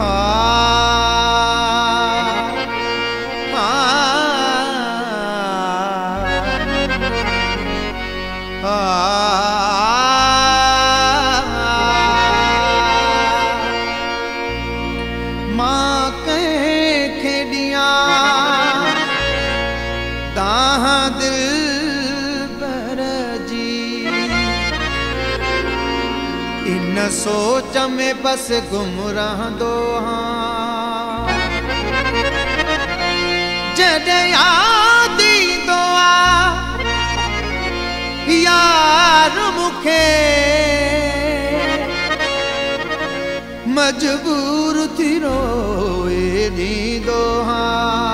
सोच में बस गुम रहंदो हाँ जॾहिं याद ईंदो आ यार मूंखे मजबूर थी रोए ॾींदो हाँ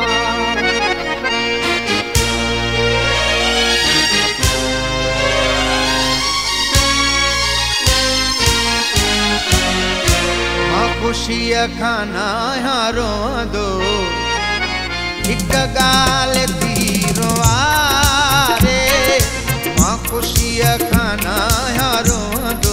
खुशिया खाना हारो दो एक गाल थी रोआरे माँ खुशिया खाना हारो दो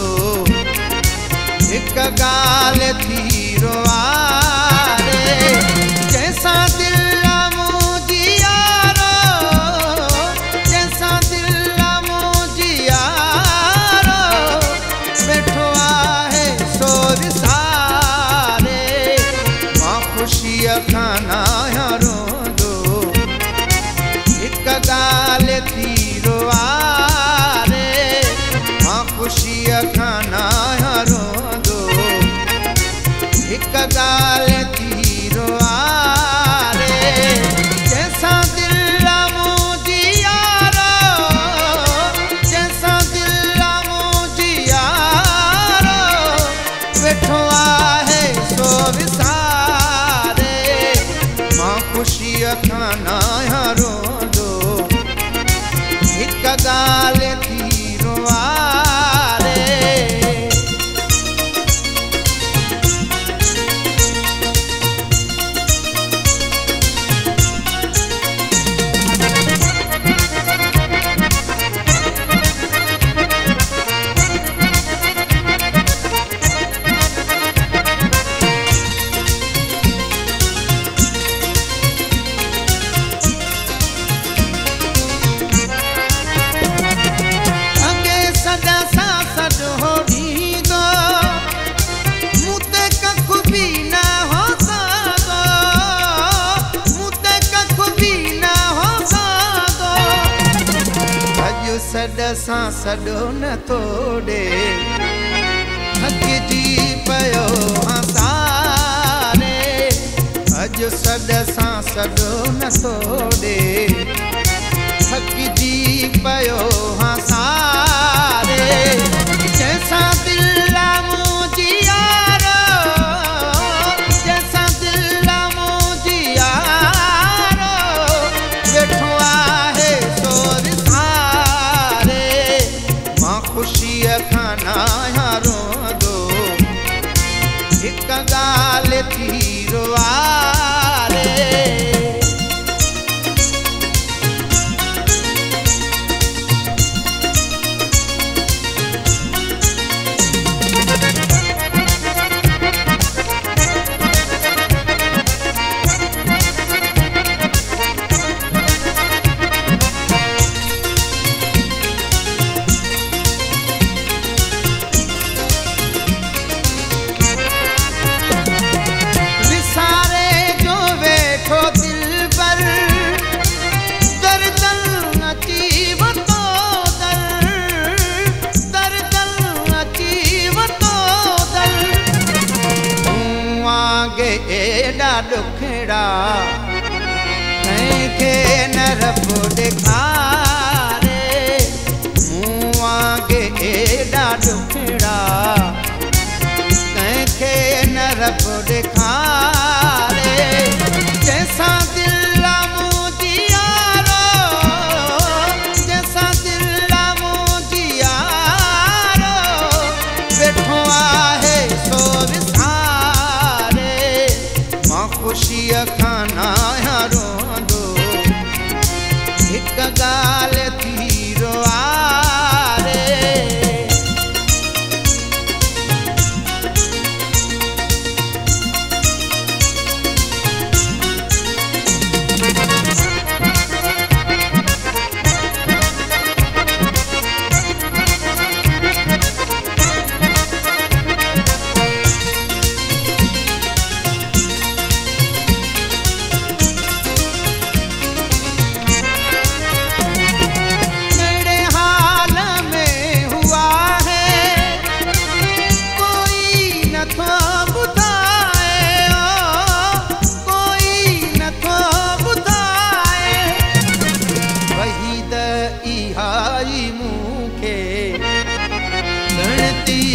एक गाल थी रोआरे जैसा दिल मुझियारो जैसा दिल मुझियारो बैठो आहे सो विसा खुशिया खाना यारो दो एक गाल थी रोआरे माँ खुशिया खाना यारो दो एक गाल थी रोआरे जैसा दिल मुझियारो जैसा दिल मुझियारो बैठो आहे सो विसा खुशिया खाना यारो दो एक गाल थी रोआरे सॾ सां सॾो न तोड़े थकिजी पियो हसारे अॼु सॾ सां सॾो न तोड़े थकिजी पियो हसारे जैसा दिल मुझियारो जैसा दिल मुझियारो बैठो आहे सो खुशिया खाना यारो दो एक गाल थी रोआरे दुखड़ा कंहिंखे न रब ॾेखारे मूं वांगे एॾा दुखड़ा कंहिंखे न रब ॾेखारे जैसा दिल मुझियारो जैसा दिल मुझियारो बैठो आहे सो विसारे खुशिया खाना यारो दो एक गाल ती